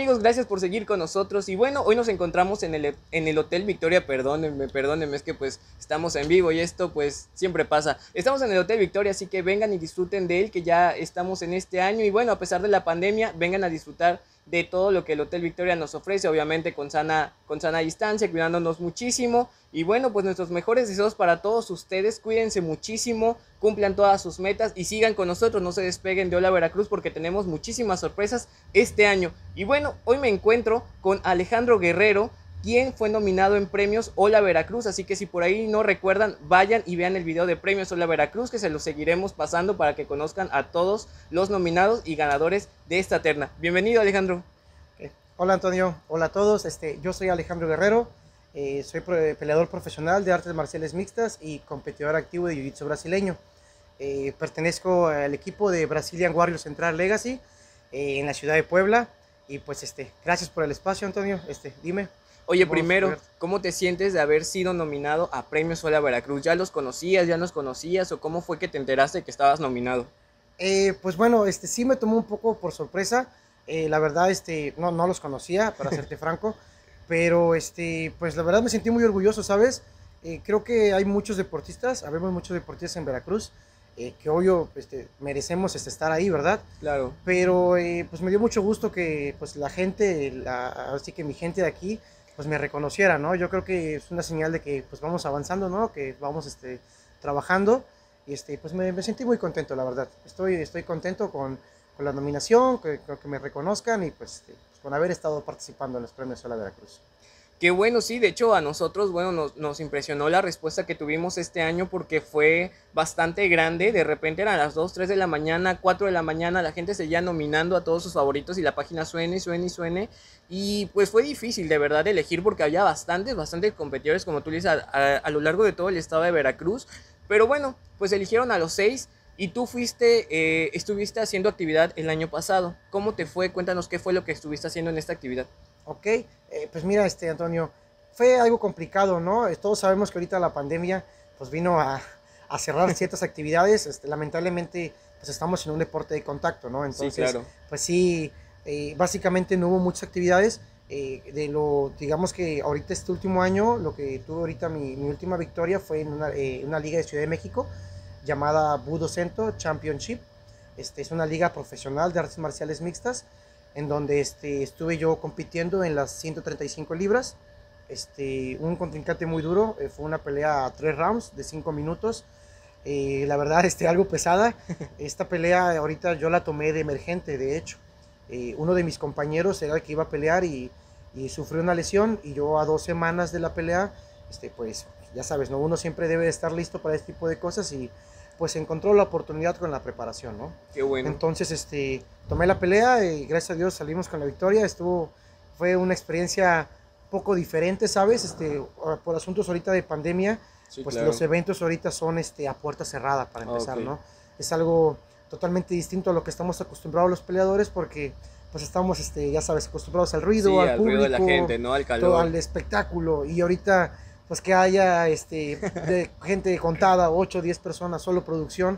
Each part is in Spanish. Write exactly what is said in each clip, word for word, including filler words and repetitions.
amigos, gracias por seguir con nosotros. Y bueno, hoy nos encontramos en el, en el Hotel Victoria. Perdónenme, perdónenme, es que pues estamos en vivo y esto pues siempre pasa. Estamos en el Hotel Victoria, así que vengan y disfruten de él, que ya estamos en este año. Y bueno, a pesar de la pandemia, vengan a disfrutar de todo lo que el Hotel Victoria nos ofrece, obviamente con sana, con sana distancia, cuidándonos muchísimo. Y bueno, pues nuestros mejores deseos para todos ustedes. Cuídense muchísimo, cumplan todas sus metas y sigan con nosotros, no se despeguen de Hola Veracruz, porque tenemos muchísimas sorpresas este año. Y bueno, hoy me encuentro con Alejandro Guerrero, quien fue nominado en premios Hola Veracruz, así que si por ahí no recuerdan, vayan y vean el video de premios Hola Veracruz, que se los seguiremos pasando para que conozcan a todos los nominados y ganadores de esta terna. Bienvenido, Alejandro. Okay. Hola, Antonio, hola a todos, este, yo soy Alejandro Guerrero, eh, soy peleador profesional de artes marciales mixtas y competidor activo de jiu-jitsu brasileño. Eh, pertenezco al equipo de Brazilian Warriors Central Legacy eh, en la ciudad de Puebla. Y pues este, gracias por el espacio, Antonio. Este, dime. Oye, primero, ¿cómo te sientes de haber sido nominado a Premios Hola Veracruz? ¿Ya los conocías, ya nos conocías o cómo fue que te enteraste que estabas nominado? Eh, pues bueno, este, sí me tomó un poco por sorpresa. Eh, la verdad, este, no, no los conocía, para serte franco. Pero este, pues la verdad me sentí muy orgulloso, ¿sabes? Eh, creo que hay muchos deportistas, habemos muchos deportistas en Veracruz. Eh, que obvio este, merecemos este, estar ahí, ¿verdad? Claro. Pero eh, pues me dio mucho gusto que pues la gente, la, así que mi gente de aquí, pues me reconociera, ¿no? Yo creo que es una señal de que pues vamos avanzando, ¿no? Que vamos este, trabajando y este, pues me, me sentí muy contento, la verdad. Estoy, estoy contento con, con la nominación, que, que me reconozcan y pues, este, pues con haber estado participando en los premios Hola Veracruz. Qué bueno, sí, de hecho a nosotros, bueno, nos, nos impresionó la respuesta que tuvimos este año porque fue bastante grande. De repente eran las dos, tres de la mañana, cuatro de la mañana, la gente seguía nominando a todos sus favoritos y la página suene, suene y suene. Y pues fue difícil de verdad elegir porque había bastantes, bastantes competidores, como tú dices, a, a, a lo largo de todo el estado de Veracruz. Pero bueno, pues eligieron a los seis. Y tú fuiste, eh, estuviste haciendo actividad el año pasado. ¿Cómo te fue? Cuéntanos qué fue lo que estuviste haciendo en esta actividad. Ok, eh, pues mira, este, Antonio, fue algo complicado, ¿no? Todos sabemos que ahorita la pandemia pues vino a, a cerrar ciertas actividades. Este, lamentablemente pues estamos en un deporte de contacto, ¿no? Entonces, sí, claro. Pues sí, eh, básicamente no hubo muchas actividades. Eh, de lo, digamos que ahorita este último año, lo que tuve ahorita, mi, mi última victoria fue en una, eh, una liga de Ciudad de México llamada Budo Cento Championship. Este, es una liga profesional de artes marciales mixtas en donde este, estuve yo compitiendo en las ciento treinta y cinco libras. Este, un contrincante muy duro, eh, fue una pelea a tres rounds de cinco minutos. Eh, la verdad, este, algo pesada. Esta pelea ahorita yo la tomé de emergente, de hecho. Eh, uno de mis compañeros era el que iba a pelear y, y sufrió una lesión, y yo a dos semanas de la pelea, este, pues ya sabes, ¿no? Uno siempre debe estar listo para este tipo de cosas y pues encontró la oportunidad con la preparación, ¿no? Qué bueno. Entonces, este, tomé la pelea y gracias a Dios salimos con la victoria. Estuvo, fue una experiencia poco diferente, ¿sabes? Este, por asuntos ahorita de pandemia, sí, pues claro, los eventos ahorita son este, a puerta cerrada para empezar, okay, ¿no? Es algo totalmente distinto a lo que estamos acostumbrados los peleadores porque pues estamos, este, ya sabes, acostumbrados al ruido, sí, al, al público, ruido de la gente, ¿no? Al calor, todo, al espectáculo, y ahorita pues que haya este, de gente contada, ocho o diez personas, solo producción.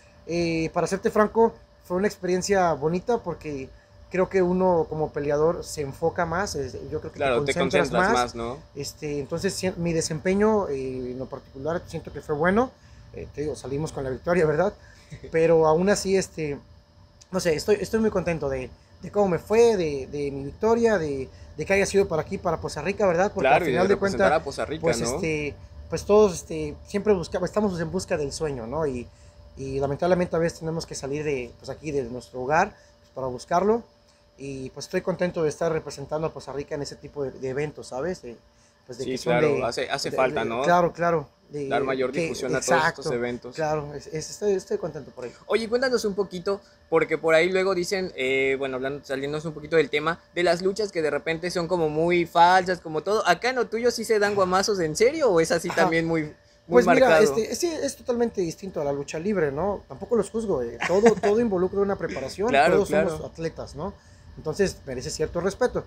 Eh, para serte franco, fue una experiencia bonita porque creo que uno como peleador se enfoca más, yo creo que claro, te concentras, te concentras más, más, ¿no? Este, entonces mi desempeño eh, en lo particular siento que fue bueno. Eh, te digo, salimos con la victoria, ¿verdad? Pero aún así, este, no sé, estoy, estoy muy contento de, de cómo me fue, de, de mi victoria, de, de que haya sido por aquí, para Poza Rica, ¿verdad? Porque claro, al final y de, de cuentas, a Poza Rica, pues, ¿no? este, pues todos este, siempre buscamos, estamos en busca del sueño, ¿no? Y, y lamentablemente a veces tenemos que salir de, pues aquí de nuestro hogar pues, para buscarlo. Y pues estoy contento de estar representando a Poza Rica en ese tipo de, de eventos, ¿sabes? De, pues de sí, que son claro, de, hace, hace de, falta, de, ¿no? Claro, claro. De, dar mayor difusión que, a exacto, todos estos eventos. Claro, es, es, estoy, estoy contento por ello. Oye, cuéntanos un poquito, porque por ahí luego dicen, eh, bueno, hablando, saliéndonos un poquito del tema, de las luchas que de repente son como muy falsas, como todo. ¿Acá en lo tuyo sí se dan guamazos en serio o es así Ajá. también muy, muy pues marcado? Mira, este, sí, es totalmente distinto a la lucha libre, ¿no? Tampoco los juzgo, eh. todo, todo involucra una preparación, claro, todos claro. somos atletas, ¿no? Entonces merece cierto respeto.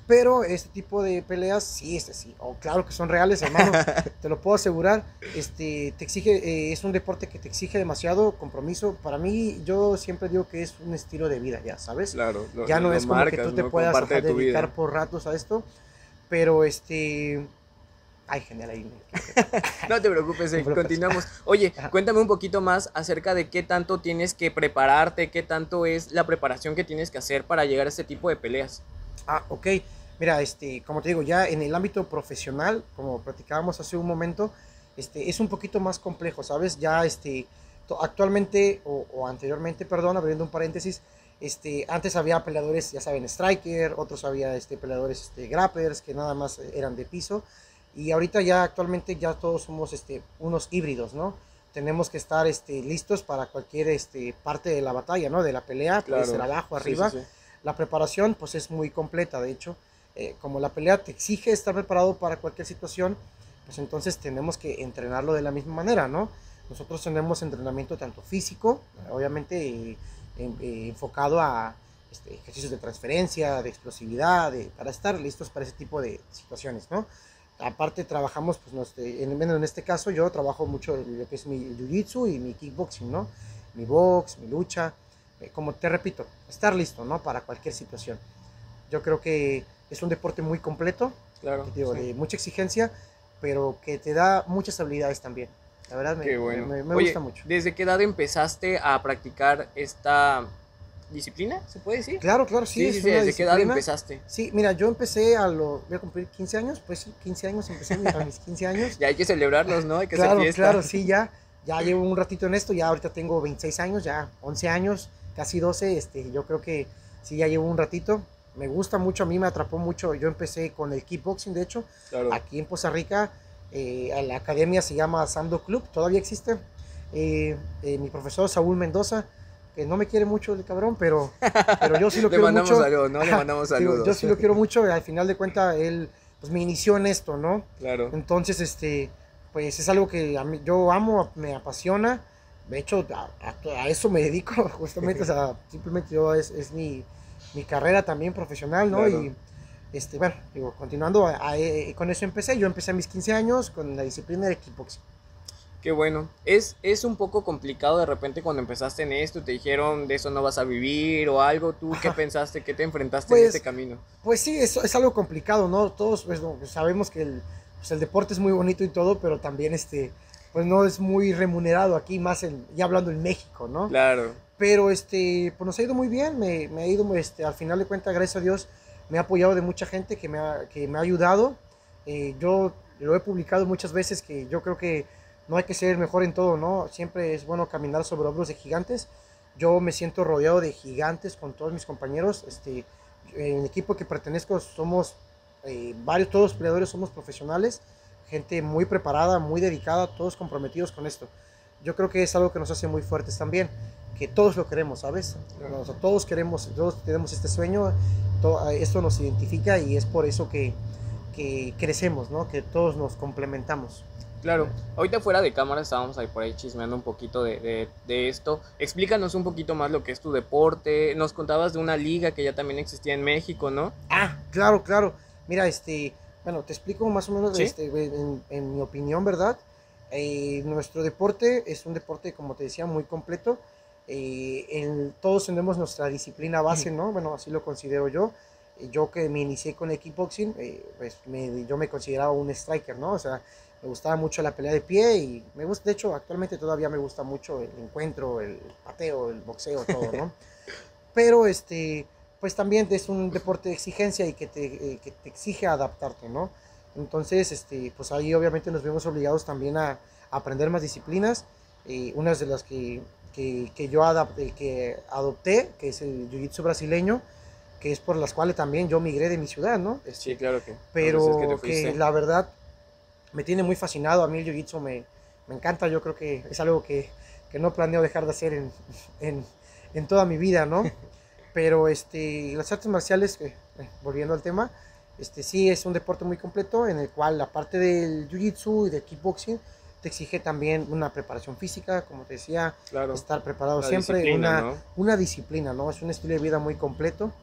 Pero este tipo de peleas, sí, este, sí, oh, claro que son reales, hermano, te lo puedo asegurar. Este, te exige, eh, es un deporte que te exige demasiado compromiso. Para mí, yo siempre digo que es un estilo de vida, ya, ¿sabes? Claro, lo, Ya no lo es como marcas, que tú te ¿no? Como puedas parte ajá, de tu dedicar vida. por ratos a esto, pero este... Ay, genial, ahí me... No te preocupes, eh, me continuamos. Oye, Ajá. cuéntame un poquito más acerca de qué tanto tienes que prepararte, qué tanto es la preparación que tienes que hacer para llegar a este tipo de peleas. Ah, ok. Mira, este, como te digo, ya en el ámbito profesional, como platicábamos hace un momento, este, es un poquito más complejo, ¿sabes? Ya, este, to- actualmente, o, o anteriormente, perdón, abriendo un paréntesis, este, antes había peleadores, ya saben, striker, otros había, este, peleadores, este, grapplers, que nada más eran de piso, y ahorita ya, actualmente, ya todos somos, este, unos híbridos, ¿no? Tenemos que estar, este, listos para cualquier, este, parte de la batalla, ¿no? De la pelea, puede ser Claro, abajo, sí, sí, arriba. sí. La preparación pues es muy completa, de hecho, eh, como la pelea te exige estar preparado para cualquier situación, pues entonces tenemos que entrenarlo de la misma manera, ¿no? Nosotros tenemos entrenamiento tanto físico, obviamente eh, eh, enfocado a este, ejercicios de transferencia, de explosividad, de, para estar listos para ese tipo de situaciones, ¿no? Aparte trabajamos, pues, no, en, en este caso yo trabajo mucho lo que es mi jiu-jitsu y mi kickboxing, ¿no? Mi box, mi lucha, eh, como te repito, estar listo, ¿no? Para cualquier situación. Yo creo que es un deporte muy completo, Claro, que te digo, sí. de mucha exigencia, pero que te da muchas habilidades también. La verdad me, Qué me, bueno. me, me Oye, gusta mucho. ¿desde qué edad empezaste a practicar esta disciplina? ¿Se puede decir? Claro, claro, sí, Sí, sí, es sí, una ¿desde qué edad disciplina. empezaste? Sí, mira, yo empecé a lo, voy a cumplir quince años, pues sí, quince años, empecé a mis quince años. Ya hay que celebrarlos, ¿no? Hay que hacer Claro, fiesta. claro, sí, ya, ya llevo un ratito en esto, ya ahorita tengo veintiséis años, ya once años, casi doce, este, yo creo que sí, ya llevo un ratito. Me gusta mucho, a mí me atrapó mucho, yo empecé con el kickboxing, de hecho, Claro. aquí en Poza Rica, eh, la academia se llama Sando Club, todavía existe. Eh, eh, mi profesor Saúl Mendoza, que no me quiere mucho el cabrón, pero, pero yo sí lo Le quiero mandamos mucho. saludos, ¿no? Le mandamos Digo, yo saludos. sí lo quiero mucho, al final de cuentas él pues me inició en esto, ¿no? Claro. Entonces, este, pues es algo que a mí, yo amo, me apasiona. De hecho, a, a, a eso me dedico justamente, o sea, simplemente yo es, es mi, mi, carrera también profesional, ¿no? Claro. Y, este, bueno, digo, continuando, a, a, a, con eso empecé. Yo empecé a mis quince años con la disciplina de kickboxing. Qué bueno. Es, es un poco complicado de repente cuando empezaste en esto, te dijeron de eso no vas a vivir o algo. ¿Tú qué Ajá. pensaste? ¿Qué te enfrentaste en este Pues, camino? pues sí, es, es algo complicado, ¿no? Todos pues, no, sabemos que el, pues, el deporte es muy bonito y todo, pero también este, pues no es muy remunerado aquí, más en, ya hablando en México, ¿no? Claro. Pero este, pues nos ha ido muy bien, me, me ha ido, este, al final de cuentas, gracias a Dios, me ha apoyado de mucha gente que me ha, que me ha ayudado. Eh, yo lo he publicado muchas veces que yo creo que no hay que ser mejor en todo, ¿no? Siempre es bueno caminar sobre hombros de gigantes. Yo me siento rodeado de gigantes con todos mis compañeros. Este, en el equipo que pertenezco somos eh, varios, todos los peleadores somos profesionales, gente muy preparada, muy dedicada, todos comprometidos con esto. Yo creo que es algo que nos hace muy fuertes también, que todos lo queremos, ¿sabes? O sea, todos queremos, todos tenemos este sueño, todo, esto nos identifica y es por eso que, que crecemos, ¿no? Que todos nos complementamos. Claro, ahorita fuera de cámara estábamos ahí por ahí chismeando un poquito de, de, de esto. Explícanos un poquito más lo que es tu deporte. Nos contabas de una liga que ya también existía en México, ¿no? Ah, claro, claro. Mira, este, bueno, te explico más o menos, ¿Sí? este, en, en mi opinión, ¿verdad? Eh, nuestro deporte es un deporte, como te decía, muy completo. Eh, en, todos tenemos nuestra disciplina base, ¿no? Bueno, así lo considero yo. Eh, yo que me inicié con el kickboxing, eh, pues me, yo me consideraba un striker, ¿no? O sea, me gustaba mucho la pelea de pie y me gusta, de hecho, actualmente todavía me gusta mucho el encuentro, el pateo, el boxeo, todo, ¿no? Pero, este, pues también es un deporte de exigencia y que te, eh, que te exige adaptarte, ¿no? Entonces, este, pues ahí obviamente nos vemos obligados también a, a aprender más disciplinas. Eh, unas de las que, que, que yo adapté, que adopté, que es el jiu-jitsu brasileño, que es por las cuales también yo migré de mi ciudad, ¿no? Este, Sí, claro que. pero Que, te que la verdad me tiene muy fascinado. A mí el jiu-jitsu me, me encanta. Yo creo que es algo que, que no planeo dejar de hacer en, en, en toda mi vida, ¿no? Pero este, las artes marciales, eh, volviendo al tema, este, sí es un deporte muy completo en el cual la parte del jiu-jitsu y del kickboxing te exige también una preparación física, como te decía, claro, estar preparado la siempre, disciplina, una, ¿no? una disciplina, ¿no? Es un estilo de vida muy completo.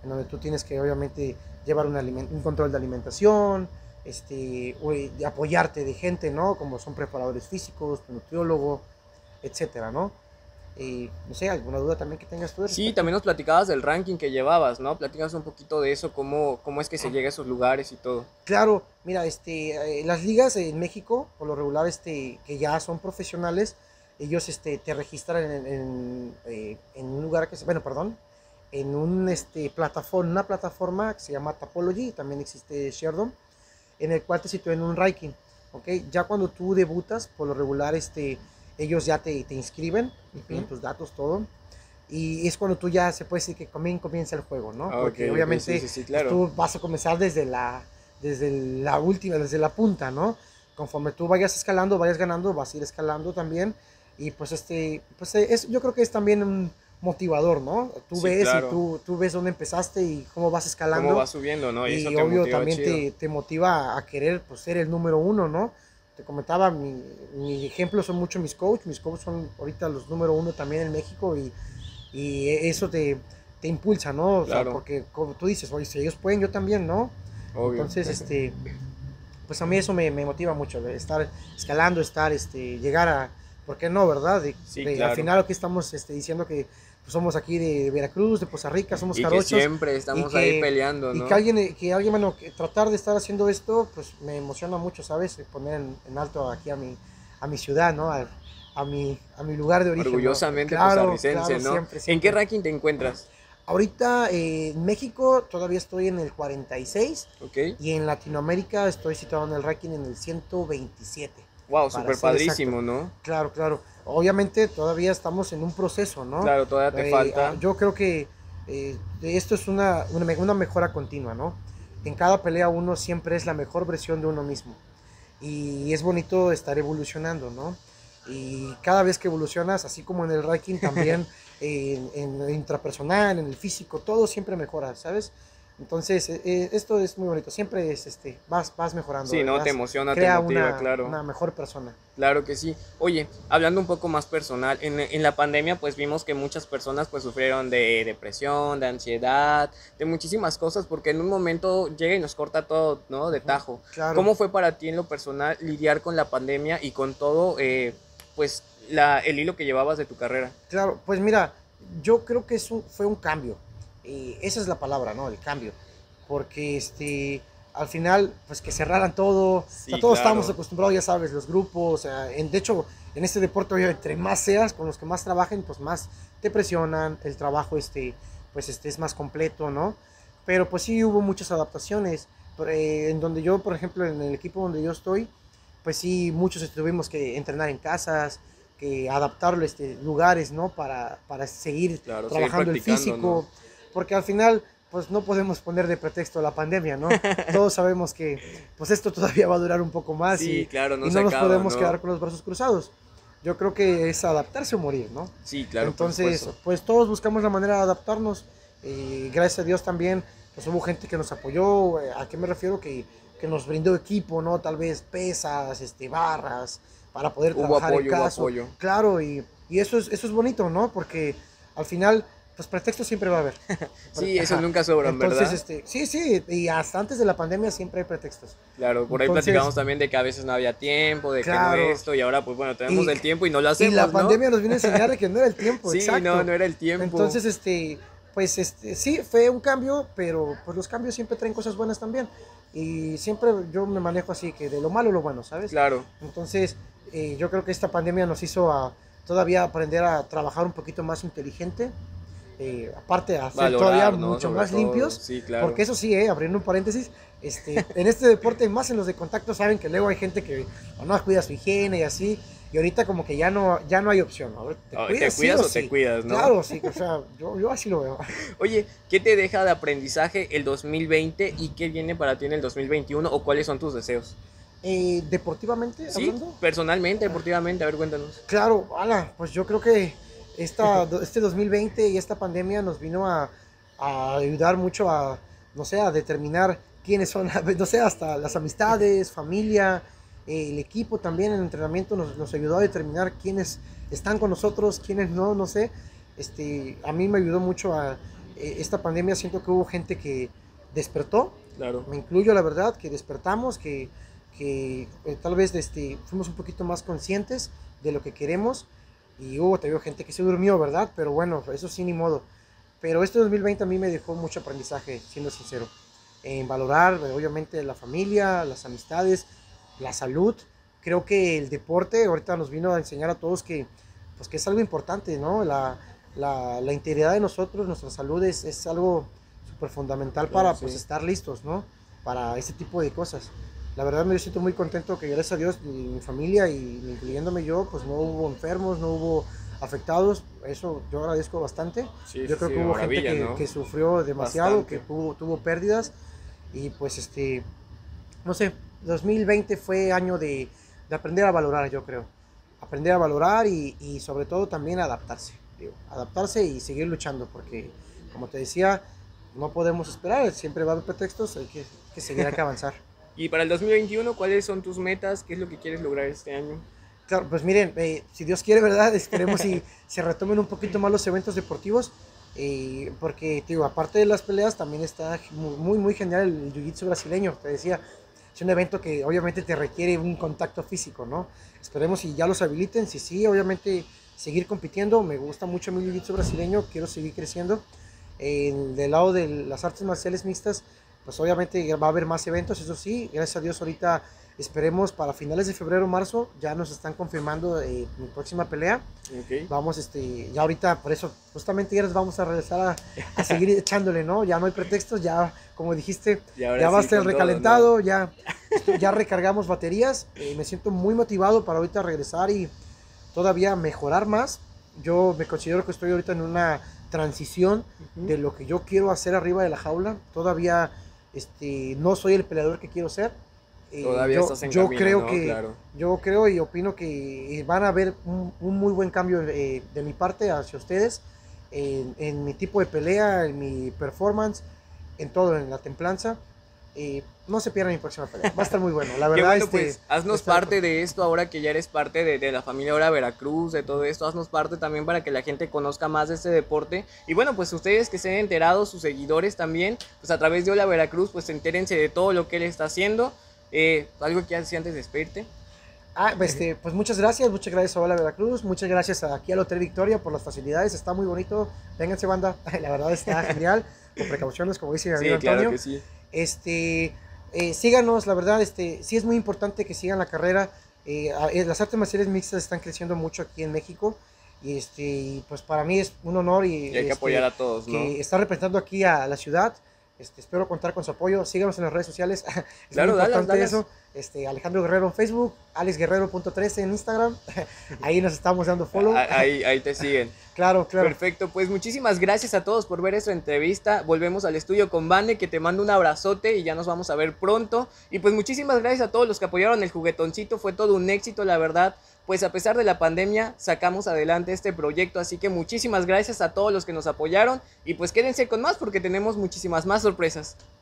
en donde tú tienes que obviamente llevar un, aliment un control de alimentación, este, o, eh, de apoyarte de gente, ¿no? Como son preparadores físicos, tu nutriólogo, etcétera, ¿no? Y no sé, alguna duda también que tengas tú de Sí, respecto. también nos platicabas del ranking que llevabas, ¿no? Platicas un poquito de eso, cómo, cómo es que se llega a esos lugares y todo. Claro, mira, este, eh, las ligas en México, por lo regular, este, que ya son profesionales, ellos, este, te registran en, en, eh, en un lugar que se, bueno, perdón, en un, este, plataforma, una plataforma que se llama Tapology, también existe Sherdom, en el cual te sitúan en un ranking, ¿ok? Ya cuando tú debutas, por lo regular, este, ellos ya te, te inscriben, te piden Ujú. tus datos, todo, y es cuando tú ya se puede decir que también comienza el juego, ¿no? Ah, ok, Porque ok, sí, obviamente sí, sí, pues, claro. tú vas a comenzar desde la, desde la última, desde la punta, ¿no? Conforme tú vayas escalando, vayas ganando, vas a ir escalando también, y pues este, pues es, yo creo que es también un motivador, ¿no? Tú Sí, ves y claro. tú, tú ves dónde empezaste y cómo vas Cómo escalando, va subiendo, ¿no? Y eso y te obvio motiva también chido. te, te motiva a querer pues, ser el número uno, ¿no? Te comentaba, mi, mi ejemplo son mucho mis coaches, mis coaches son ahorita los número uno también en México y, y eso te, te impulsa, ¿no? O sea, Claro, porque como tú dices, oye, si ellos pueden, yo también, ¿no? obvio. Entonces, este, pues a mí eso me, me motiva mucho, de estar escalando, estar, este, llegar a, ¿por qué no, verdad? De, Sí, de, al claro. final aquí estamos este, diciendo que pues, somos aquí de Veracruz, de Poza Rica, somos Y que jarochos siempre y estamos ahí que, peleando, y que ¿no? alguien, que alguien, bueno, que tratar de estar haciendo esto, pues me emociona mucho, ¿sabes? Poner en, en alto aquí a mi, a mi ciudad, ¿no? A, a, mi, a mi lugar de origen, ¿no? Orgullosamente Claro, costarricense, claro, ¿no? siempre, ¿En qué siempre. ranking te encuentras? Ahorita eh, en México todavía estoy en el cuarenta y seis ¿Ok? y en Latinoamérica estoy situado en el ranking en el ciento veintisiete, Wow, para súper ser exacto. padrísimo, ¿no? Claro, claro. Obviamente todavía estamos en un proceso, ¿no? Claro, todavía te Eh, ah, falta. yo creo que eh, esto es una, una, me- una mejora continua, ¿no? En cada pelea uno siempre es la mejor versión de uno mismo y es bonito estar evolucionando, ¿no? Y cada vez que evolucionas, así como en el ranking, también eh, en lo intrapersonal, en el físico, todo siempre mejora, ¿sabes? Entonces, eh, eh, esto es muy bonito, siempre es, este, vas, vas mejorando, Sí, ¿no? Te vas, emociona, te crea motiva, una, claro. una mejor persona. Claro que sí. Oye, hablando un poco más personal, en, en la pandemia pues vimos que muchas personas pues sufrieron de depresión, de ansiedad, de muchísimas cosas porque en un momento llega y nos corta todo, ¿no? De Ujú, tajo. claro, ¿Cómo fue para ti en lo personal lidiar con la pandemia y con todo, eh, pues, la, el hilo que llevabas de tu carrera? claro, pues mira, yo creo que eso fue un cambio, eh, esa es la palabra, ¿no? El cambio, porque este, al final, pues que cerraran todo, o sea, Sí, todos estábamos claro. acostumbrados, ya sabes, los grupos, o sea, en, de hecho, en este deporte, oye, entre más seas, con los que más trabajen, pues más te presionan, el trabajo, este, pues este es más completo, ¿no? Pero pues sí hubo muchas adaptaciones, por, eh, en donde yo, por ejemplo, en el equipo donde yo estoy, pues sí, muchos tuvimos que entrenar en casas, que adaptar este, lugares, ¿no? Para, para seguir Claro, seguir trabajando el practicando, ¿no? físico, porque al final, pues no podemos poner de pretexto la pandemia, ¿no? Todos sabemos que, pues esto todavía va a durar un poco más Sí, y, claro, no y se no nos acaba, podemos quedar ¿no? con los brazos cruzados. Yo creo que es adaptarse o morir, ¿no? Sí, claro, por Entonces, supuesto. pues todos buscamos la manera de adaptarnos. Eh, gracias a Dios también, pues hubo gente que nos apoyó. eh, ¿A qué me refiero? Que, que nos brindó equipo, ¿no? Tal vez pesas, este, barras, para poder Hubo trabajar el apoyo, hubo caso. apoyo. Claro, y, y eso, es, eso es bonito, ¿no? Porque al final, pues pretextos siempre va a haber. Sí, esos Ajá. nunca sobran, Entonces, ¿verdad? este, sí, sí, y hasta antes de la pandemia siempre hay pretextos. Claro, por ahí Entonces, platicamos también de que a veces no había tiempo, de que no claro, esto, y ahora pues bueno, tenemos y, el tiempo y no lo y la hacemos, ¿no? pandemia nos vino a enseñar de que no era el tiempo, Sí, no, exacto. no era el tiempo. Entonces, este, pues este, sí, fue un cambio, pero pues los cambios siempre traen cosas buenas también. Y siempre yo me manejo así, que de lo malo lo bueno, ¿sabes? Claro, Entonces, eh, yo creo que esta pandemia nos hizo a, todavía aprender a trabajar un poquito más inteligente. Eh, aparte, a ser todavía valorar, ¿no? mucho Sobre más todo, limpios, sí, claro. porque eso sí, eh, abriendo un paréntesis, este, en este deporte, más en los de contacto, saben que luego hay gente que o no cuida su higiene y así, y ahorita como que ya no, ya no hay opción, ¿no? ¿Te Oh, ¿te cuidas sí cuidas o o te sí? cuidas, no? Claro, sí, o sea, yo, yo así lo veo. Oye, ¿qué te deja de aprendizaje el dos mil veinte y qué viene para ti en el dos mil veintiuno o cuáles son tus deseos? Eh, deportivamente Sí, hablando, personalmente, deportivamente, a ver, cuéntanos. claro, ala, pues yo creo que esta, este dos mil veinte y esta pandemia nos vino a, a ayudar mucho a, no sé, a determinar quiénes son, no sé, hasta las amistades, familia, eh, el equipo también, el entrenamiento nos, nos ayudó a determinar quiénes están con nosotros, quiénes no, no sé. Este, a mí me ayudó mucho a, eh, esta pandemia siento que hubo gente que despertó, Claro. me incluyo la verdad, que despertamos, que, que eh, tal vez este, fuimos un poquito más conscientes de lo que queremos y hubo también gente que se durmió, ¿verdad? Pero bueno, eso sí, ni modo. Pero este dos mil veinte a mí me dejó mucho aprendizaje, siendo sincero, en valorar obviamente la familia, las amistades, la salud. Creo que el deporte ahorita nos vino a enseñar a todos que, pues, que es algo importante, ¿no? La, la, la integridad de nosotros, nuestra salud es, es algo súper fundamental Claro, para sí. pues, estar listos, ¿no? Para ese tipo de cosas. La verdad me siento muy contento que gracias a Dios mi, mi familia y incluyéndome yo, pues no hubo enfermos, no hubo afectados. Eso yo agradezco bastante. Sí, Yo sí, creo sí, que hubo maravilla, gente que, ¿no? que sufrió demasiado, Bastante. que tuvo, tuvo pérdidas y pues este, no sé, dos mil veinte fue año de, de aprender a valorar, yo creo. Aprender a valorar y, y sobre todo también adaptarse. Digo, adaptarse y seguir luchando porque, como te decía, no podemos esperar, siempre va a haber pretextos, hay que, que seguir, hay que avanzar. Y para el dos mil veintiuno, ¿cuáles son tus metas? ¿Qué es lo que quieres lograr este año? Claro, pues miren, eh, si Dios quiere, ¿verdad? Esperemos si se retomen un poquito más los eventos deportivos, eh, porque, digo, aparte de las peleas, también está muy, muy, muy genial el jiu-jitsu brasileño, te decía, es un evento que obviamente te requiere un contacto físico, ¿no? Esperemos si ya los habiliten, si sí, obviamente seguir compitiendo, me gusta mucho mi jiu-jitsu brasileño, quiero seguir creciendo. En, del lado de las artes marciales mixtas, pues obviamente va a haber más eventos, eso sí, gracias a Dios ahorita esperemos para finales de febrero o marzo, ya nos están confirmando eh, mi próxima pelea. Okay. Vamos, este, ya ahorita, por eso, justamente ya nos vamos a regresar a, a seguir echándole, ¿no? Ya no hay pretextos, ya, como dijiste, ya sí, va a estar el recalentado, todo, ¿no? ya, ya recargamos baterías. Eh, me siento muy motivado para ahorita regresar y todavía mejorar más. Yo me considero que estoy ahorita en una transición uh-huh. de lo que yo quiero hacer arriba de la jaula. Todavía este, no soy el peleador que quiero ser. Todavía yo, estás en yo camino, creo ¿no? que Claro. yo creo y opino que van a haber un, un muy buen cambio eh, de mi parte hacia ustedes en, en mi tipo de pelea, en mi performance, en todo, en la templanza. Eh, no se pierdan mi próxima pelea, va a estar muy bueno, la verdad. Qué bueno, este, pues haznos está... parte de esto ahora que ya eres parte de, de la familia ahora Veracruz, de todo esto, haznos parte también para que la gente conozca más de este deporte. Y bueno, pues ustedes que estén enterados, sus seguidores también, pues a través de Hola Veracruz, pues entérense de todo lo que él está haciendo. Eh, ¿Algo que quieras decir antes de despedirte? Ah, este, pues muchas gracias, muchas gracias a Hola Veracruz, muchas gracias aquí al Hotel Victoria por las facilidades, está muy bonito, vénganse banda, la verdad está genial, con precauciones como dice mi amigo sí, Antonio. Claro que sí. Este, eh, síganos, la verdad, este, sí es muy importante que sigan la carrera, eh, las artes marciales mixtas están creciendo mucho aquí en México, y este, y pues para mí es un honor y, y hay que este, apoyar a todos, ¿no? Que está representando aquí a la ciudad. Este, espero contar con su apoyo, síganos en las redes sociales, es claro, muy importante dalas, dalas. eso. Este, Alejandro Guerrero en Facebook, alex guerrero punto trece en Instagram, ahí nos estamos dando follow. Ahí, ahí te siguen. Claro, claro. Perfecto, pues muchísimas gracias a todos por ver esta entrevista. Volvemos al estudio con Vane, que te mando un abrazote y ya nos vamos a ver pronto. Y pues muchísimas gracias a todos los que apoyaron el juguetoncito, fue todo un éxito, la verdad. Pues a pesar de la pandemia, sacamos adelante este proyecto, así que muchísimas gracias a todos los que nos apoyaron. Y pues quédense con más porque tenemos muchísimas más sorpresas.